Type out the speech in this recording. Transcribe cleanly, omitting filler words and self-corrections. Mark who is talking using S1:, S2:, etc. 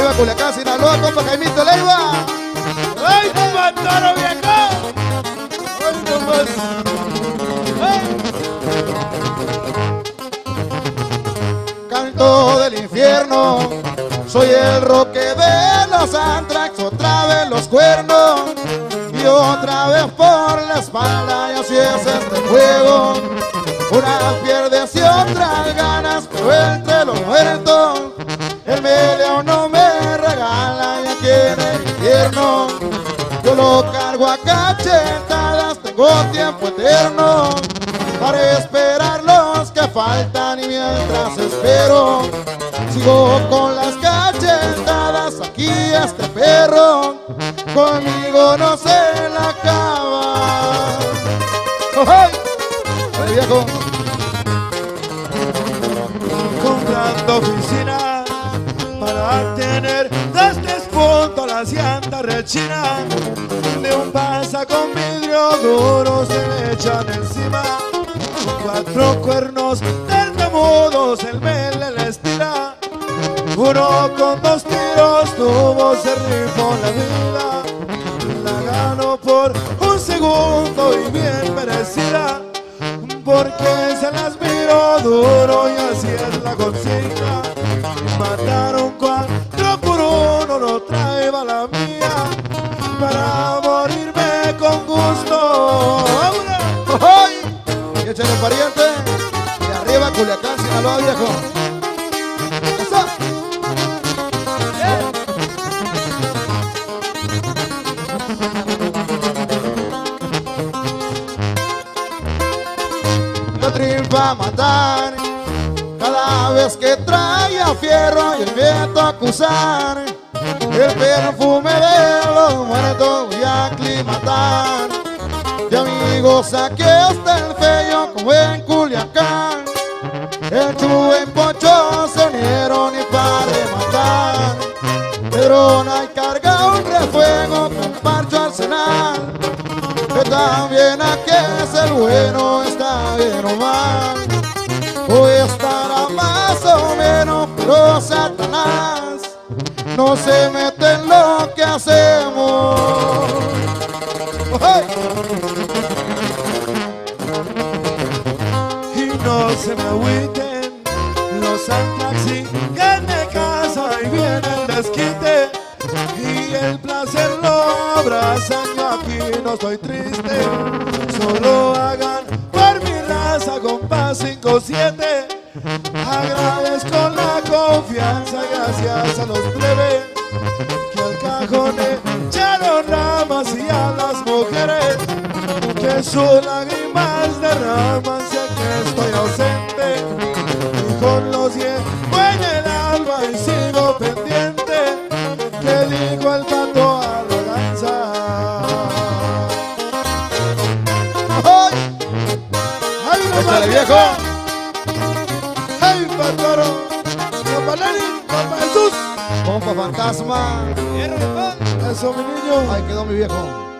S1: arriba Culiacán, Sinaloa, compa Jaimito Leiva.
S2: ¡Ay, tu mantaro, viejo! ¡Ay, nomás!
S1: Canto del infierno, soy el roque de los Anthrax, otra vez los cuernos y otra vez por la espalda, y así es este juego. Unas pierdes y otras ganas, pero entre los muertos el meleo no me regala, y aquí en el infierno yo lo cargo a cachetadas, tengo tiempo eterno para esperar los que faltan, y mientras espero sigo con las cachetadas. Aquí este perro conmigo no se la acaba. ¡Ay! ¡Ay, viejo!
S2: Comprando oficina para tener 2 puntos, las llantas rechinan. De un pasa con vidrio duro se le echan encima. 4 cuernos tartamudos el mele le estira. Uno con 2 tiros tuvo, se rifó la vida. La ganó por un segundo y bien merecida, porque se las miró duro y así es la consigna. Mataron 4 por 1, no traía la mía para morirme con gusto.
S1: ¡Ay! Y échale pariente, y arriba Culiacán, Sinaloa, viejo. ¡Eso! La triunfa a matar cada vez que trae a fierro y el viento a acusar. El perfume de los muertos voy a aclimatar. Y amigos, aquí está el feo como en Culiacán. El Chu en Pocho se unieron y para rematar. Pedrona y carga un refuego con Parcho Arsenal. Que también aquí es el bueno, está bien o mal. O estará más o menos, pero Satanás no se mete en lo que hacemos. ¡Hey!
S2: Y no se me agüiten los Anthrax, siguen de casa y viene el desquite. Y el placer lo abrazan, yo aquí no estoy triste. Solo hagan por mi raza, compa 5-7. Agradezco la confianza, gracias a los plebes que al cajón echaron ramas, y a las mujeres que sus lágrimas derraman. Sé que estoy ausente y con los 10 en el alma y sigo pendiente. Que dijo el pato arroganza.
S1: ¡Ay!
S2: ¡Ay, no
S1: ¡Échale,
S2: más,
S1: viejo!
S2: ¡Ay, patoro! ¡Compa Lenin! ¡Compa Jesús!
S1: Compa Fantasma.
S2: ¡Eso, mi niño!
S1: Ahí quedó mi viejo.